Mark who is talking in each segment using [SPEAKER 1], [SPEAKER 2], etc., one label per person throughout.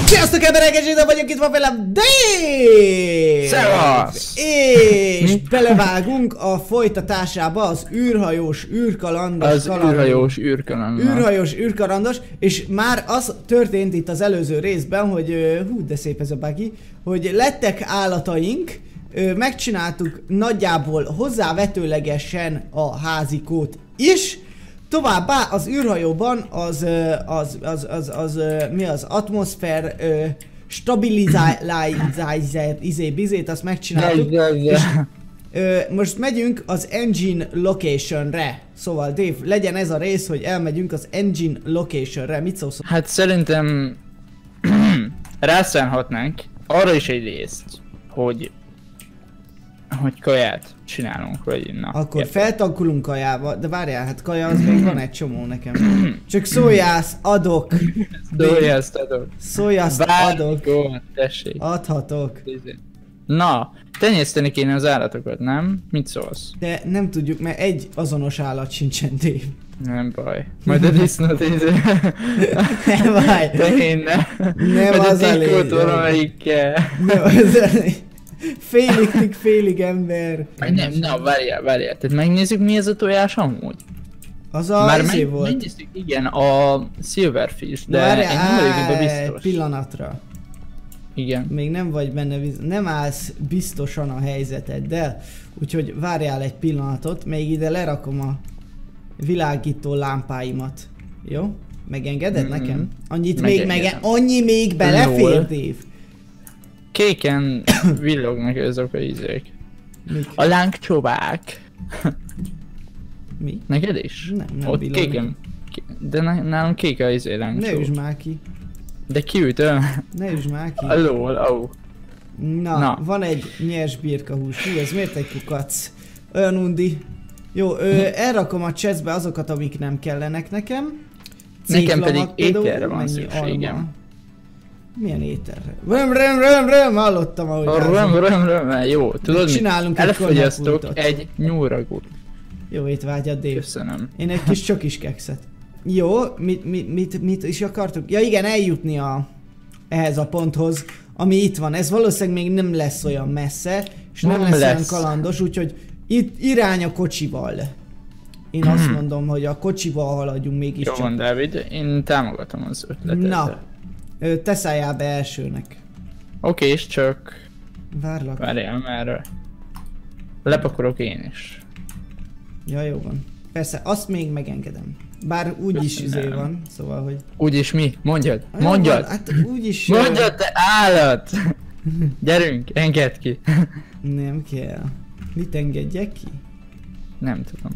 [SPEAKER 1] Sziasztok emberek, és ide vagyok, itt van velem Dave!
[SPEAKER 2] Szevasz!
[SPEAKER 1] És belevágunk a folytatásába az űrhajós, űrkalandos
[SPEAKER 2] űrhajós
[SPEAKER 1] űrkalandos, és már az történt itt az előző részben, hogy hú, de szép ez a buggy, hogy lettek állataink, megcsináltuk nagyjából hozzávetőlegesen a házikót is. Továbbá az űrhajóban mi az atmoszfér stabilizájzer bizét, azt megcsináltuk. És, most megyünk az engine locationre. Szóval Dave, legyen ez a rész, hogy elmegyünk az engine locationre. Mit szólsz?
[SPEAKER 2] Hát szerintem rászánhatnánk arra is egy részt, hogy kaját csinálunk, vagy na.
[SPEAKER 1] Akkor feltankolunk kajával, de várjál, hát kaja az még van egy csomó nekem. Csak szójász adok.
[SPEAKER 2] Szójászt adok.
[SPEAKER 1] Szójászt adok.
[SPEAKER 2] Tessék.
[SPEAKER 1] Adhatok.
[SPEAKER 2] Na, tenyészteni kéne az állatokat, nem? Mit szólsz?
[SPEAKER 1] De nem tudjuk, mert egy azonos állat sincsen, Dave.
[SPEAKER 2] Nem baj. Majd a disznót
[SPEAKER 1] Nem baj.
[SPEAKER 2] De én
[SPEAKER 1] nem az a lényeg. Nem az a lényeg. Félig ember.
[SPEAKER 2] Nem, na várjál. Tehát megnézzük, mi ez a tojás amúgy.
[SPEAKER 1] Az a
[SPEAKER 2] már
[SPEAKER 1] volt.
[SPEAKER 2] Megnéztük, igen, a Silverfish, de
[SPEAKER 1] várjál,
[SPEAKER 2] én nem vagyok biztos.
[SPEAKER 1] Egy pillanatra.
[SPEAKER 2] Igen.
[SPEAKER 1] Még nem vagy benne, nem állsz biztosan a helyzeteddel, úgyhogy várjál egy pillanatot, még ide lerakom a világító lámpáimat. Jó? Megengeded nekem? Annyit annyi még belefér, Dave.
[SPEAKER 2] Kéken villognak azok a izék.
[SPEAKER 1] Mik?
[SPEAKER 2] A lángcsovák.
[SPEAKER 1] Mi?
[SPEAKER 2] Neked is?
[SPEAKER 1] Nem
[SPEAKER 2] ott
[SPEAKER 1] villognak.
[SPEAKER 2] kéken. De nálunk kék a izé lángcsó.
[SPEAKER 1] Ne üsd már ki.
[SPEAKER 2] De kiütöm.
[SPEAKER 1] Ne üsd már ki.
[SPEAKER 2] Lol,
[SPEAKER 1] Na, van egy nyers birkahús. Hú, ez miért egy kukac? Olyan undi. Jó, elrakom a chestbe azokat, amik nem kellenek nekem.
[SPEAKER 2] Nekem pedig ételre van szükségem.
[SPEAKER 1] Milyen ételre? Röm, hallottam ahogy
[SPEAKER 2] Röm, jó, tudod mit? Elfogyasztok egy nyúragút.
[SPEAKER 1] Jó étvágyat, Dave.
[SPEAKER 2] Köszönöm.
[SPEAKER 1] Én egy kis csokis kekszet. Jó, mit is akartuk? Ja igen, eljutni ehhez a ponthoz, ami itt van. Ez valószínűleg még nem lesz olyan messze, és nem lesz olyan kalandos, úgyhogy itt irány a kocsival. Én azt mondom, hogy a kocsival haladjunk mégiscsak.
[SPEAKER 2] Jó van, Dávid, én támogatom az ötletet.
[SPEAKER 1] Na, te szálljál be elsőnek.
[SPEAKER 2] Oké, és csak...
[SPEAKER 1] Várlak.
[SPEAKER 2] Várjál, mert... lepakolok én is.
[SPEAKER 1] Ja, jó van. Persze, azt még megengedem. Bár úgyis izé van, szóval, hogy...
[SPEAKER 2] Úgyis mi? Mondjad!
[SPEAKER 1] Hát úgyis...
[SPEAKER 2] Mondjad, te állat! Gyerünk, engedd ki!
[SPEAKER 1] Nem kell. Mit engedjek ki?
[SPEAKER 2] Nem tudom.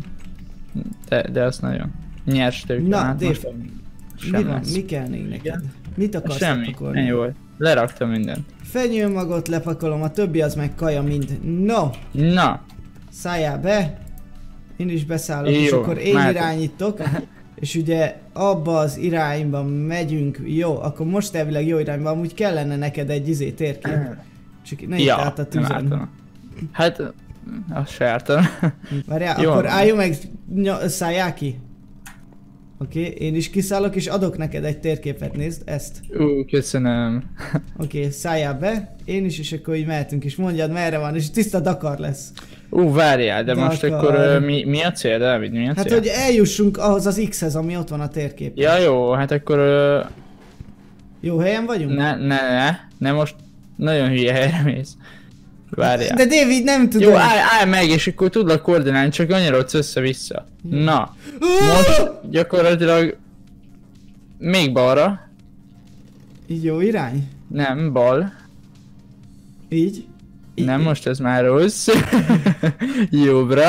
[SPEAKER 2] De azt nagyon nyers tőke.
[SPEAKER 1] Na, Dave, mi kell még neked? Mit akarsz lepakolni?
[SPEAKER 2] Ennyi volt. Leraktam mindent.
[SPEAKER 1] Fenyőmagot lepakolom, a többi az meg kaja mind. No!
[SPEAKER 2] Na!
[SPEAKER 1] Szálljál be! Én is beszállok,
[SPEAKER 2] jó,
[SPEAKER 1] és akkor én irányítok. És ugye abba az irányba megyünk. Jó, akkor most elvileg jó irányba, amúgy kellene neked egy térkép. Csak ne itt át a tüzen.
[SPEAKER 2] Hát, azt se ártam.
[SPEAKER 1] Várjál, akkor álljunk meg, szálljál ki. Oké, én is kiszállok és adok neked egy térképet, nézd, ezt.
[SPEAKER 2] Köszönöm.
[SPEAKER 1] Oké, szálljál be, én is, és akkor így mehetünk, és mondjad merre van, és tiszta Dakar lesz.
[SPEAKER 2] Várjál, de most akkor mi a cél, Dávid, mi a cél?
[SPEAKER 1] Hát, hogy eljussunk ahhoz az X-hez, ami ott van a térképen.
[SPEAKER 2] Ja jó, hát akkor...
[SPEAKER 1] Jó helyen vagyunk?
[SPEAKER 2] Ne, most nagyon hülye helyre mész. Várjál.
[SPEAKER 1] De David, nem tudom.
[SPEAKER 2] Jó, állj meg, és akkor tudlak koordinálni, csak anyarodsz össze-vissza. Na, most gyakorlatilag még balra.
[SPEAKER 1] Így jó irány?
[SPEAKER 2] Nem, bal.
[SPEAKER 1] Így?
[SPEAKER 2] Nem, most ez már rossz. Jobbra.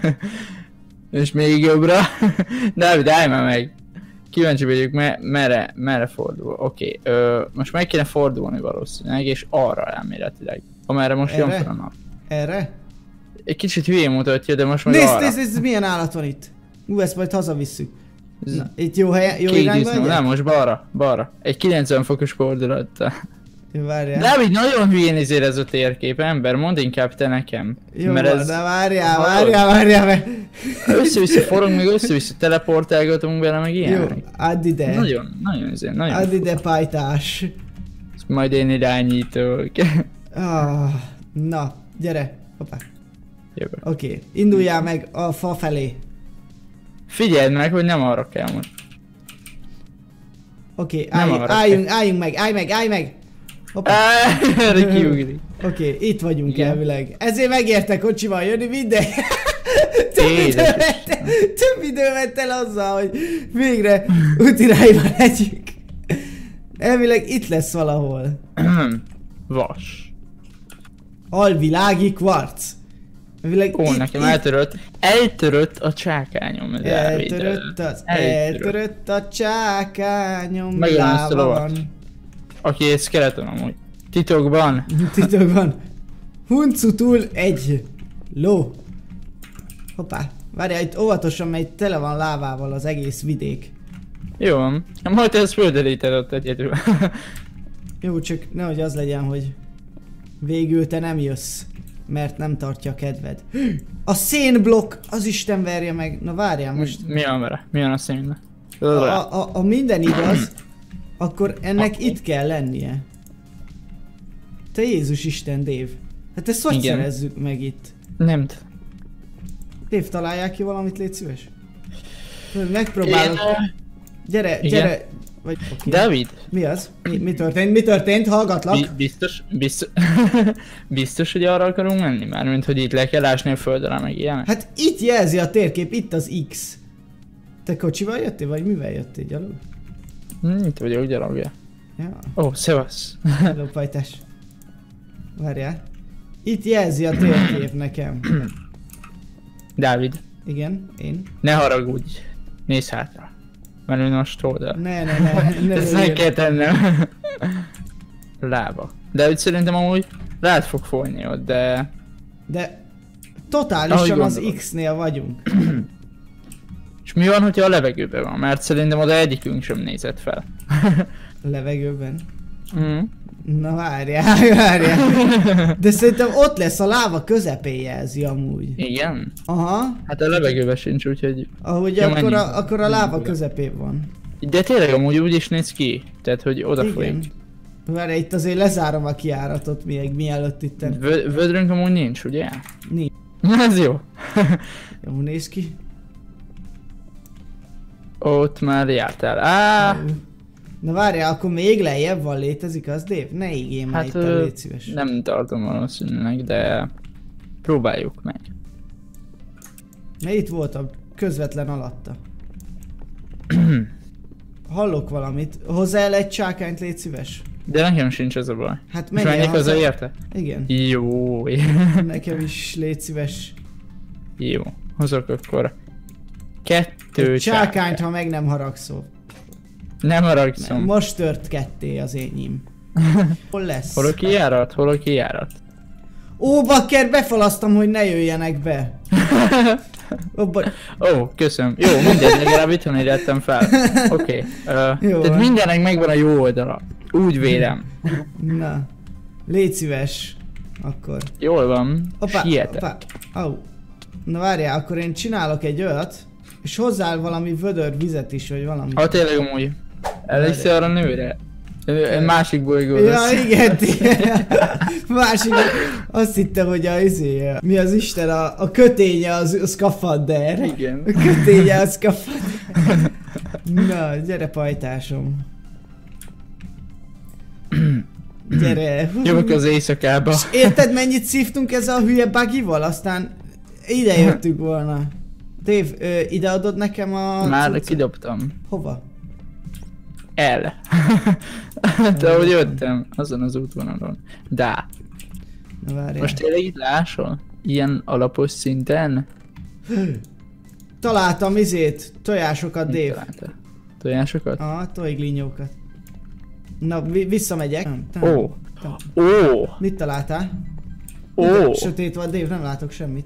[SPEAKER 2] És még jobbra. Dávid, állj már meg. Kíváncsi vagyok, merre fordul. Oké, most meg kéne fordulni valószínűleg, és arra elméletileg. Amerre most jön fel a nap.
[SPEAKER 1] Erre?
[SPEAKER 2] Egy kicsit hülyén mutatja, de most meg arra.
[SPEAKER 1] Nézd, milyen állat van itt. Ezt majd hazavisszük. Na, itt jó helyen, jó irányban vagy?
[SPEAKER 2] Nem, most balra. Egy 90 fokos fordulattal.
[SPEAKER 1] Várjál.
[SPEAKER 2] Dávid, nagyon hülyén izél ez a térkép, ember, mondd inkább te nekem.
[SPEAKER 1] Jó, mert ez... de várjál, mert...
[SPEAKER 2] Össze-vissza forog, meg össze-vissza teleportálgatunk bele, meg ilyen.
[SPEAKER 1] Jó, add ide.
[SPEAKER 2] Nagyon
[SPEAKER 1] add ide, pajtás.
[SPEAKER 2] Majd én irányítok.
[SPEAKER 1] Na, gyere. Hoppá.
[SPEAKER 2] Jövök.
[SPEAKER 1] Oké, induljál meg a fa felé.
[SPEAKER 2] Figyeld meg, hogy nem arra kell most.
[SPEAKER 1] Oké, álljunk meg, állj meg! Hoppá.
[SPEAKER 2] Erre kiugrik.
[SPEAKER 1] Oké, itt vagyunk elvileg. Ezért megérte kocsival jönni minden. Több idő vett el azzal, hogy végre útirányba legyünk. Elvileg itt lesz valahol.
[SPEAKER 2] Vas.
[SPEAKER 1] Alvilági kvarc. Elvileg
[SPEAKER 2] Ó, nekem eltörött a csákányom.
[SPEAKER 1] Eltörött a csákányom.
[SPEAKER 2] Megölöm ezt a lovat. Aki egy skeleton amúgy. Titokban.
[SPEAKER 1] Titokban. Huncutul egy ló. Hoppá. Várjál, itt óvatosan, mert itt tele van lávával az egész vidék.
[SPEAKER 2] Jó van. Majd te ezt földeríted ott egyedül.
[SPEAKER 1] Jó, csak nehogy az legyen, hogy végül te nem jössz, mert nem tartja a kedved. A szénblokk, az Isten verje meg. Na várjál most.
[SPEAKER 2] Mi van vele? Mi van a szénben?
[SPEAKER 1] A minden igaz, akkor ennek itt kell lennie. Te Jézus Isten, Dave. Hát ezt hogy szerezzük meg itt?
[SPEAKER 2] Nem.
[SPEAKER 1] Dave, találják ki valamit, légy szíves? Megpróbálok. Gyere. Vagy, okay.
[SPEAKER 2] David!
[SPEAKER 1] Mi az? Mi történt? Hallgatlak.
[SPEAKER 2] Biztos, hogy arra akarunk menni? Mármint, hogy itt le kell ásni a földre, meg ilyenek?
[SPEAKER 1] Hát itt jelzi a térkép, itt az X. Te kocsival jöttél, vagy mivel jöttél, gyalog?
[SPEAKER 2] Itt vagyok, gyalogja.
[SPEAKER 1] Ja.
[SPEAKER 2] Ó, szevasz.
[SPEAKER 1] Hello, pajtás. Várjál. Itt jelzi a térkép nekem.
[SPEAKER 2] Dávid.
[SPEAKER 1] Igen, én.
[SPEAKER 2] Ne haragudj. Nézz hátra. Mert ő most oldal.
[SPEAKER 1] Ne.
[SPEAKER 2] Ezt meg kell tennem. Lába. De úgy szerintem amúgy rád fog folyni ott, de...
[SPEAKER 1] De totálisan az X-nél vagyunk.
[SPEAKER 2] És mi van, hogyha a levegőben van? Mert szerintem oda egyikünk sem nézett fel.
[SPEAKER 1] Levegőben? Na várjál. De szerintem ott lesz, a láva közepén jelzi amúgy.
[SPEAKER 2] Igen?
[SPEAKER 1] Aha.
[SPEAKER 2] Hát a levegőben sincs, úgyhogy...
[SPEAKER 1] Ahogy akkor a láva közepén van.
[SPEAKER 2] De tényleg amúgy úgy is néz ki. Tehát, hogy odafolyik.
[SPEAKER 1] Várj, itt azért lezárom a kijáratot még mielőtt itt...
[SPEAKER 2] Vödrünk amúgy nincs, ugye?
[SPEAKER 1] Nincs.
[SPEAKER 2] Ez jó.
[SPEAKER 1] Jó néz ki.
[SPEAKER 2] Ott már jártál.
[SPEAKER 1] Na várjál, akkor még lejjebb van, létezik az, Dave? Ne ígél már itt a légy szíves.
[SPEAKER 2] Nem tartom valószínűleg, de próbáljuk meg.
[SPEAKER 1] Mert itt voltam, közvetlen alatta. Hallok valamit. Hozzá egy csákányt, légy szíves.
[SPEAKER 2] De nekem sincs az a baj.
[SPEAKER 1] Hát menjél
[SPEAKER 2] haza érte?
[SPEAKER 1] Igen.
[SPEAKER 2] Jó.
[SPEAKER 1] Nekem is légy szíves.
[SPEAKER 2] Jó, hozok akkor 2
[SPEAKER 1] csákányt, ha meg nem haragszol.
[SPEAKER 2] Nem haragszom.
[SPEAKER 1] Most tört ketté az ényim. Hol lesz?
[SPEAKER 2] Hol a kijárat?
[SPEAKER 1] Ó, bakker, befalasztam, hogy ne jöjjenek be.
[SPEAKER 2] Ó, köszönöm. Jó, mindegy, legalább itthon értettem fel. Oké. Tehát mindennek megvan a jó oldala. Úgy vélem.
[SPEAKER 1] Na. Légy szíves. Akkor.
[SPEAKER 2] Jól van. Sietek.
[SPEAKER 1] Na várjál, akkor én csinálok egy olyat, és hozzál valami vödör vizet is, vagy valami.
[SPEAKER 2] Ha tényleg amúgy. Elhiszi arra nőre. Másik bolygó
[SPEAKER 1] lesz. Ja, igen. Másik. Azt hittem, hogy mi az Isten, a köténye a szkafander.
[SPEAKER 2] Igen.
[SPEAKER 1] A köténye a szkafander. Na, gyere pajtásom. Gyere.
[SPEAKER 2] Jövök az éjszakába.
[SPEAKER 1] És érted, mennyit szívtunk ezzel a hülye buggyval? Aztán ide jöttünk volna. Dave, ideadod nekem a...
[SPEAKER 2] Már kidobtam.
[SPEAKER 1] Hova?
[SPEAKER 2] El. De ahogy jöttem, azon az útvonalon. De. Most tényleg itt lásol? Ilyen alapos szinten?
[SPEAKER 1] Találtam tojásokat, Dave.
[SPEAKER 2] Tojásokat?
[SPEAKER 1] Aha, tojglinyókat. Na, visszamegyek.
[SPEAKER 2] Ó.
[SPEAKER 1] Mit találtál?
[SPEAKER 2] Ó.
[SPEAKER 1] Sötét van, Dave, nem látok semmit.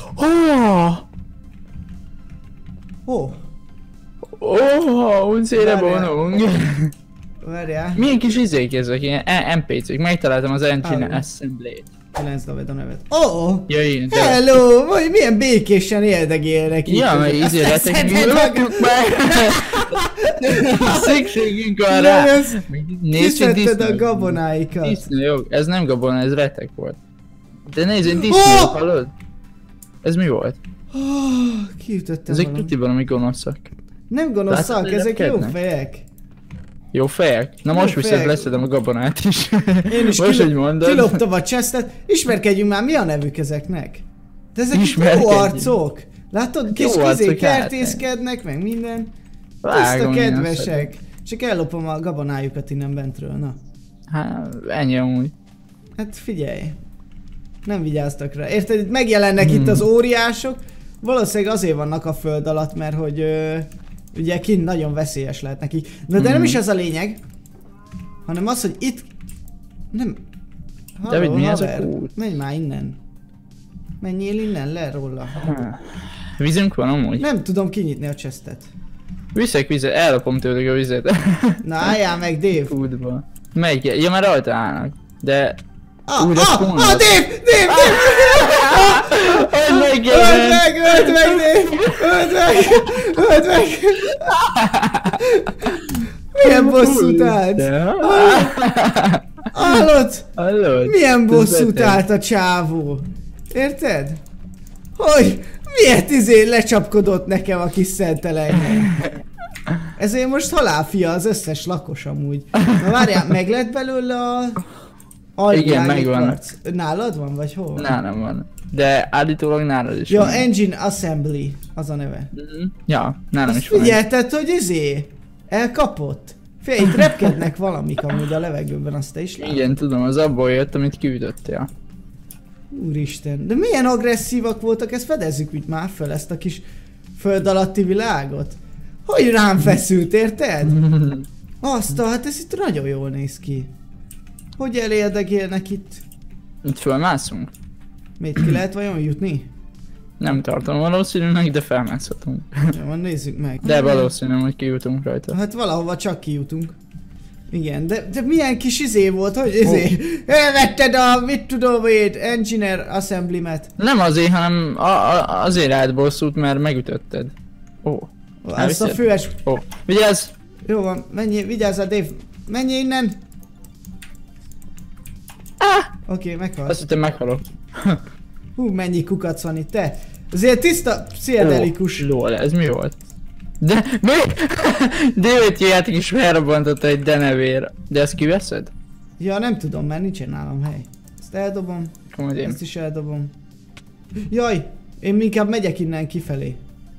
[SPEAKER 2] Un szére bonung.
[SPEAKER 1] Várjál.
[SPEAKER 2] Milyen kis izék ezek, ilyen NPC-k, megtaláltam az Engine Assembly-t.
[SPEAKER 1] 9 David a nevet. Oh!
[SPEAKER 2] Jöjjön, de...
[SPEAKER 1] Hello! Vagy milyen békésen éldegélnek itt.
[SPEAKER 2] Ja, meg izé lettek, lakjuk meg! Szükségünk van rá!
[SPEAKER 1] Kiszedted a gabonáikat.
[SPEAKER 2] Disznő, jó, ez nem gabona, ez retek volt. De nézd, én disznő, hallod? Ez mi volt?
[SPEAKER 1] Kiütöttem
[SPEAKER 2] Ezek
[SPEAKER 1] valami.
[SPEAKER 2] tuti valami gonoszak.
[SPEAKER 1] Nem gonoszak,
[SPEAKER 2] Látod,
[SPEAKER 1] ezek jó
[SPEAKER 2] lepkednek?
[SPEAKER 1] fejek.
[SPEAKER 2] Jó fejek? Na most viszont
[SPEAKER 1] fejek.
[SPEAKER 2] leszedem a gabonát is.
[SPEAKER 1] Én is
[SPEAKER 2] most, hogy mondod.
[SPEAKER 1] kiloptam a chestet. Ismerkedjünk már, mi a nevük ezeknek? De ezek itt jó
[SPEAKER 2] Ismerkedjünk.
[SPEAKER 1] arcok. Látod, kis
[SPEAKER 2] Jó arcok,
[SPEAKER 1] kertészkednek, meg minden. Tiszta
[SPEAKER 2] Vágom, én
[SPEAKER 1] kedvesek. Csak ellopom a gabonájukat innen bentről, na.
[SPEAKER 2] Hát, ennyi amúgy.
[SPEAKER 1] Hát figyelj. Nem vigyáztak rá. Érted, itt megjelennek itt az óriások. Valószínűleg azért vannak a föld alatt, mert hogy ugye kint nagyon veszélyes lehet nekik. De nem is ez a lényeg. Hanem az, hogy itt... Nem...
[SPEAKER 2] David, mi ez a
[SPEAKER 1] haver,
[SPEAKER 2] kút?
[SPEAKER 1] menj már innen. Menjél innen le róla.
[SPEAKER 2] Vízünk van amúgy?
[SPEAKER 1] Nem tudom kinyitni a chestet.
[SPEAKER 2] Viszek vizet, ellopom tőlük a vizet.
[SPEAKER 1] Na álljál meg, Dave.
[SPEAKER 2] Kútba. Melyik? Ja, már rajta állnak. De...
[SPEAKER 1] Dave!
[SPEAKER 2] spónolod.
[SPEAKER 1] Dave!
[SPEAKER 2] Öld meg,
[SPEAKER 1] Öld meg, Dave! Öld meg! Milyen bosszút állt? Hallod? Milyen bosszút állt a csávó? Érted? Hogy miért lecsapkodott nekem a kis szentelenyen? Ezért most halálfia az összes lakos amúgy. Na várjál, meg lett belőle a...
[SPEAKER 2] Igen, megvan.
[SPEAKER 1] Nálad van, vagy hol?
[SPEAKER 2] Nálam van. De állítólag nálad is
[SPEAKER 1] Ja,
[SPEAKER 2] van.
[SPEAKER 1] Engine Assembly, az a neve.
[SPEAKER 2] Ja, nálam
[SPEAKER 1] Azt
[SPEAKER 2] is van.
[SPEAKER 1] figyelted, hogy elkapott? Figyelj, itt repkednek valamik amúgy a levegőben, azt te is látod?
[SPEAKER 2] Igen, tudom, az abból jött, amit kiütöttél.
[SPEAKER 1] Úristen, de milyen agresszívak voltak, ezt fedezzük úgy már föl, ezt a kis föld alatti világot. Hogy rám feszült, érted? Hát ez itt nagyon jól néz ki. Hogy elérdegélnek itt?
[SPEAKER 2] Itt fölmászunk?
[SPEAKER 1] Még ki lehet vajon jutni?
[SPEAKER 2] Nem tartom valószínűleg, de felmászhatunk.
[SPEAKER 1] Jó, van, nézzük meg.
[SPEAKER 2] De valószínű, hogy kijutunk rajta.
[SPEAKER 1] Hát valahova csak kijutunk. Igen, de milyen kis izé volt, hogy izé... Elvetted a, mit tudom én, Engineer Assembly-met.
[SPEAKER 2] Nem azért, hanem azért állt bosszút, mert megütötted. Ó.
[SPEAKER 1] Azt a főes...
[SPEAKER 2] Ó. Vigyázz!
[SPEAKER 1] Jó van, menjél, vigyázzál, Dave. Menjél innen! Oké, meghalsz.
[SPEAKER 2] Azt hittem meghalok.
[SPEAKER 1] Hú, mennyi kukac van itt, te! Azért tiszta, pszichedelikus.
[SPEAKER 2] Lol, ez mi volt? De mi? David játék is felrobbantotta egy denevér. De ezt kiveszed?
[SPEAKER 1] Ja, nem tudom, mert nincsen nálam hely. Ezt eldobom,
[SPEAKER 2] Komodén.
[SPEAKER 1] ezt is eldobom. Jaj, én inkább megyek innen kifelé.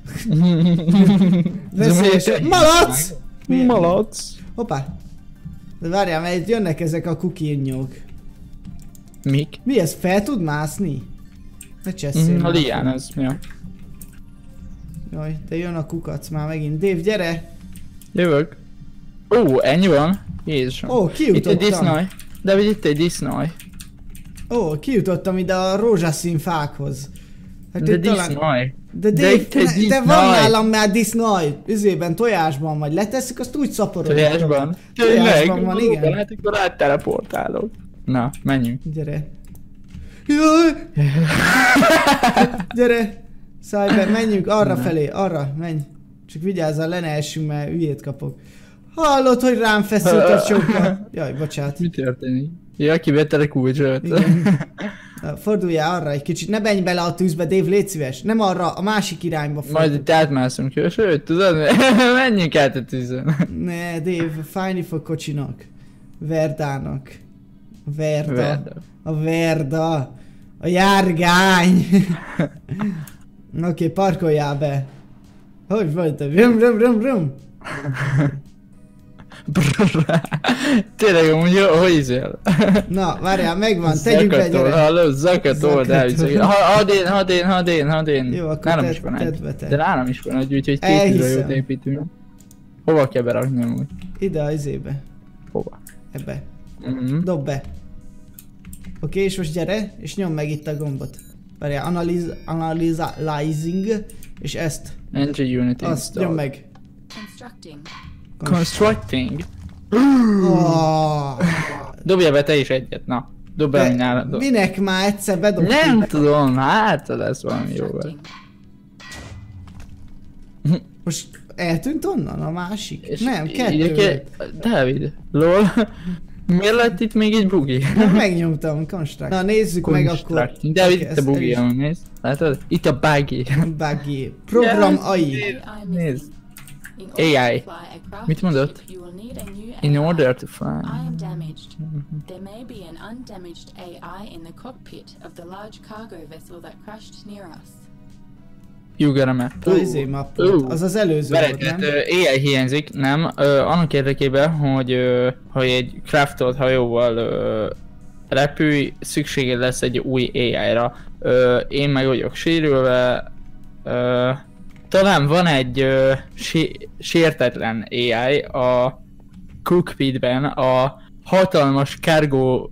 [SPEAKER 1] Veszélyes. Malac!
[SPEAKER 2] Malac!
[SPEAKER 1] Hoppá! De várjál, mert itt jönnek ezek a kukírnyók.
[SPEAKER 2] Mik?
[SPEAKER 1] Mi ez? Fel tud mászni? Ne csesszél.
[SPEAKER 2] A lián az, ja.
[SPEAKER 1] Jaj, de jön a kukac már megint. Dave, gyere!
[SPEAKER 2] Jövök. Ó, ennyi van? Jézusom.
[SPEAKER 1] Ó, kijutottam.
[SPEAKER 2] Itt egy disznaj. David, itt egy disznaj.
[SPEAKER 1] Ó, kijutottam ide a rózsaszín fákhoz. Hát
[SPEAKER 2] De
[SPEAKER 1] itt
[SPEAKER 2] disznaj.
[SPEAKER 1] De
[SPEAKER 2] De
[SPEAKER 1] Dave,
[SPEAKER 2] itt egy
[SPEAKER 1] de
[SPEAKER 2] disznaj.
[SPEAKER 1] van nálam már disznaj. Üzében, tojásban vagy. Letesszük, azt úgy szaporodik.
[SPEAKER 2] Tojásban?
[SPEAKER 1] Tojásban van, igen.
[SPEAKER 2] Hát akkor átteleportálok. Na, menjünk.
[SPEAKER 1] Gyere. Jaj! Gyere! Szállj be, menjünk arra felé, arra, menj. Csak vigyázzal, le ne essünk, mert ügyét kapok. Hallod, hogy rám feszült a csóka? Jaj, bocsánat.
[SPEAKER 2] Mi történik? Ja, kivette a kulcsot.
[SPEAKER 1] Igen. Forduljál arra egy kicsit, ne menj bele a tűzbe, Dave, légy szíves. Nem arra, a másik irányba fordulj.
[SPEAKER 2] Majd itt átmászunk, jó? Sőt, tudod, menjünk át a tűzön.
[SPEAKER 1] Ne, Dave, fájni fog kocsinak. Verdának. Verda. A Verda. A járgány. Oké, parkoljál be. Hogy vagy te? Rum.
[SPEAKER 2] Tényleg amúgy jó, hogy izél?
[SPEAKER 1] Na, várjál, megvan, tegyünk le, gyere.
[SPEAKER 2] Hallod, zakatol, Dávid. Hadén.
[SPEAKER 1] Jó, akkor
[SPEAKER 2] nálam is van egy.
[SPEAKER 1] tedd be te.
[SPEAKER 2] De nálam is van egy, úgyhogy
[SPEAKER 1] Elhiszem.
[SPEAKER 2] 2 jót építünk. Hova kell berakni amúgy?
[SPEAKER 1] Ide a izébe.
[SPEAKER 2] Hova?
[SPEAKER 1] Ebbe. Dob be. Oké, és most gyere, és nyomd meg itt a gombot. Várjál, analyzing, és ezt.
[SPEAKER 2] Engine Unity
[SPEAKER 1] Azt
[SPEAKER 2] install.
[SPEAKER 1] nyomd meg.
[SPEAKER 2] Constructing.
[SPEAKER 1] Oh.
[SPEAKER 2] Dobjál be te is egyet, na. Dob be, ami nálad.
[SPEAKER 1] Minek már egyszer bedobtuk?
[SPEAKER 2] Nem tudom, hát lesz valami jó volt.
[SPEAKER 1] Most eltűnt onnan a másik?
[SPEAKER 2] És
[SPEAKER 1] Nem, kettő.
[SPEAKER 2] Dávid, lol. Miért lett itt még egy bugi?
[SPEAKER 1] Megnyomtam, construct. Na nézzük meg akkor.
[SPEAKER 2] Dávid, itt a bugi, ahogy nézd. Látod? Itt a buggy.
[SPEAKER 1] Buggy. Program AI.
[SPEAKER 2] Nézd. AI. Mit mondott? In order to fly.
[SPEAKER 3] I am damaged. There may be an undamaged AI in the cockpit of the large cargo vessel that crashed near us.
[SPEAKER 2] You got a map.
[SPEAKER 1] Az mappot. Az az előző volt, nem?
[SPEAKER 2] AI hiányzik, nem? Annak érdekében, hogy egy craftolt hajóval repülj, szükséged lesz egy új AI-ra. Én meg vagyok sérülve. Talán van egy sértetlen AI a cockpitben, a hatalmas cargo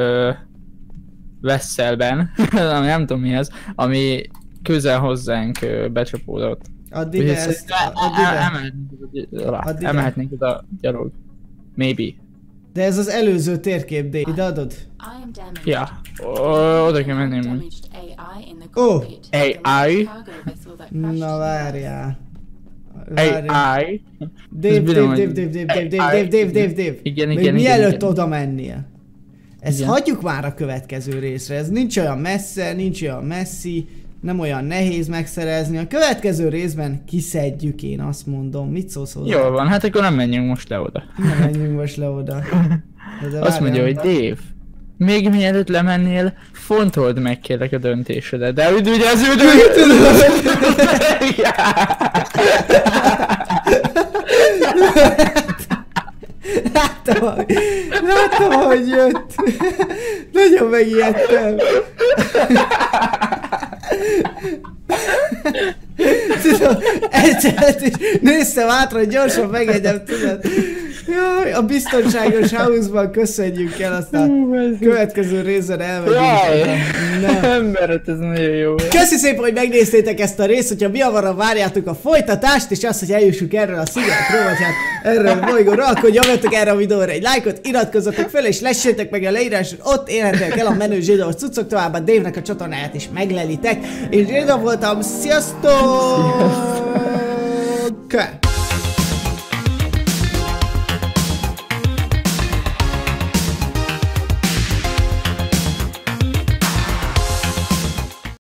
[SPEAKER 2] vesselben, ami nem tudom mi ez, ami közel hozzánk becsapódott.
[SPEAKER 1] Add ide ezt,
[SPEAKER 2] emelhetnénk oda gyalog. Maybe.
[SPEAKER 1] De ez az előző térkép, D. Ide adod?
[SPEAKER 2] Ja. Oda kell menném.
[SPEAKER 1] Ó!
[SPEAKER 2] AI?
[SPEAKER 1] Na várjál.
[SPEAKER 2] AI?
[SPEAKER 1] Dave.
[SPEAKER 2] Igen.
[SPEAKER 1] Mielőtt oda mennél. Ezt hagyjuk már a következő részre. Ez nincs olyan messze, nincs olyan messzi. Nem olyan nehéz megszerezni. A következő részben kiszedjük, én azt mondom. Mit szólsz hozzá?
[SPEAKER 2] Jól van, hát akkor nem menjünk most le oda.
[SPEAKER 1] Nem menjünk most le oda.
[SPEAKER 2] Azt mondja, hogy Dave, még mielőtt lemennél, fontold meg kérlek a döntésedet. De úgy ugye az ő
[SPEAKER 1] Láttam, hogy jött. Nagyon megijedtem. Tudom, egyszer is néztem hátra, hogy gyorsan megegyem, tudod. Jaj, a biztonságos house-ban köszönjük el, aztán következő részen elmegyünk.
[SPEAKER 2] Emberet, ez nagyon jó.
[SPEAKER 1] Köszi szépen, hogy megnéztétek ezt a részt, hogyha mi hamarabb várjátok a folytatást, és azt, hogy eljussuk erről a szigetről, vagy hát erről a bolygóra, akkor nyomjatok erre a videóra egy lájkot, iratkozzatok fel, és lessétek meg a leíráson, ott érhetőek el a menő zsidós cuccok, továbbá Dave-nek a csatornáját is meglelitek. Én Zsidó voltam, sziasztok!